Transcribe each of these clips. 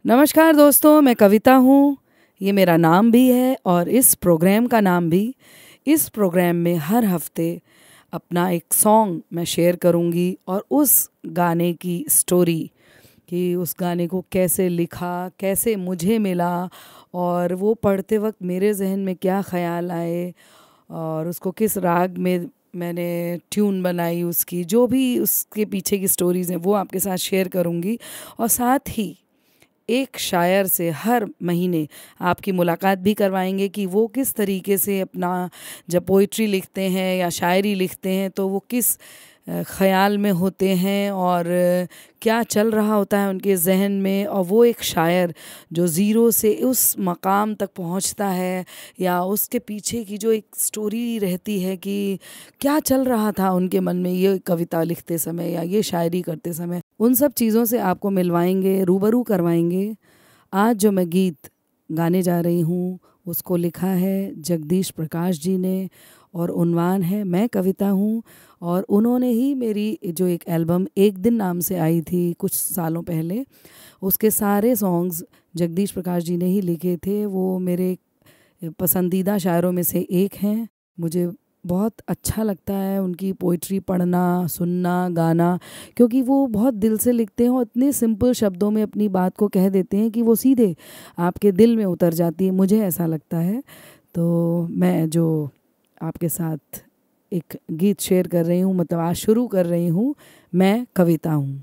नमस्कार दोस्तों, मैं कविता हूँ। ये मेरा नाम भी है और इस प्रोग्राम का नाम भी। इस प्रोग्राम में हर हफ्ते अपना एक सॉन्ग मैं शेयर करूँगी और उस गाने की स्टोरी कि उस गाने को कैसे लिखा, कैसे मुझे मिला और वो पढ़ते वक्त मेरे जहन में क्या ख़याल आए और उसको किस राग में मैंने ट्यून बनाई, उसकी जो भी उसके पीछे की स्टोरीज़ हैं वो आपके साथ शेयर करूँगी। और साथ ही एक शायर से हर महीने आपकी मुलाकात भी करवाएंगे कि वो किस तरीके से अपना जब पोइट्री लिखते हैं या शायरी लिखते हैं तो वो किस ख़याल में होते हैं और क्या चल रहा होता है उनके जहन में। और वो एक शायर जो ज़ीरो से उस मकाम तक पहुंचता है या उसके पीछे की जो एक स्टोरी रहती है कि क्या चल रहा था उनके मन में ये कविता लिखते समय या ये शायरी करते समय, उन सब चीज़ों से आपको मिलवाएंगे, रूबरू करवाएंगे। आज जो मैं गीत गाने जा रही हूँ उसको लिखा है जगदीश प्रकाश जी ने और उन्वान है मैं कविता हूँ। और उन्होंने ही मेरी जो एक एल्बम एक दिन नाम से आई थी कुछ सालों पहले, उसके सारे सॉन्ग्स जगदीश प्रकाश जी ने ही लिखे थे। वो मेरे पसंदीदा शायरों में से एक हैं। मुझे बहुत अच्छा लगता है उनकी पोइट्री पढ़ना, सुनना, गाना, क्योंकि वो बहुत दिल से लिखते हैं और इतने सिंपल शब्दों में अपनी बात को कह देते हैं कि वो सीधे आपके दिल में उतर जाती है, मुझे ऐसा लगता है। तो मैं जो आपके साथ एक गीत शेयर कर रही हूँ, मतलब आज शुरू कर रही हूँ, मैं कविता हूँ।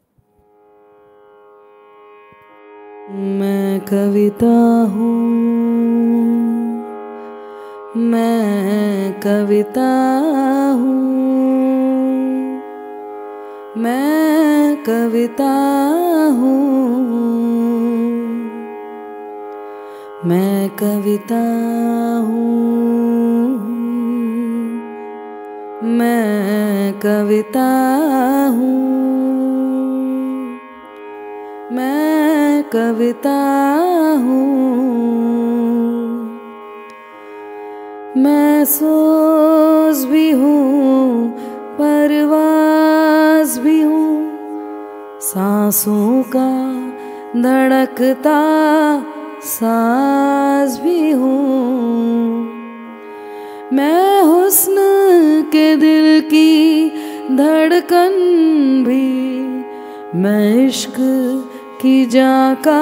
मैं कविता हूँ, मैं कविता हूँ, मैं कविता हूँ, मैं कविता हूँ, मैं कविता हूँ, मैं कविता हूँ, मैं सोज भी हूँ, परवाज़ भी हूँ, सांसों का धड़कता साज भी हूँ। मैं हुस्न के दिल की धड़कन भी, मैं इश्क की जाँ का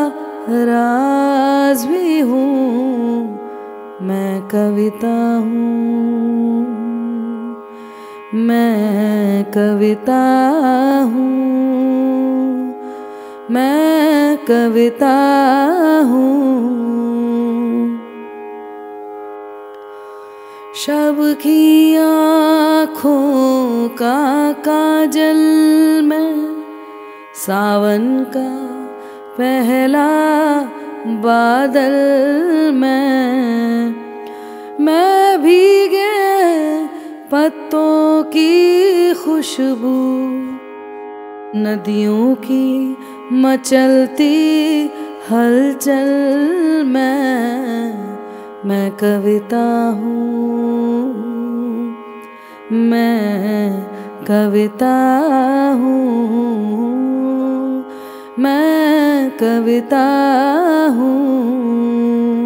राज भी हूँ। मैं कविता हूँ, मैं कविता हूँ, मैं कविता हूँ। शब की आँखों का काजल मैं, सावन का पहला बादल मैं भीगे पत्तों की खुशबू, नदियों की मचलती हलचल मैं कविता हूँ, मैं कविता हूँ, मैं कविता हूँ।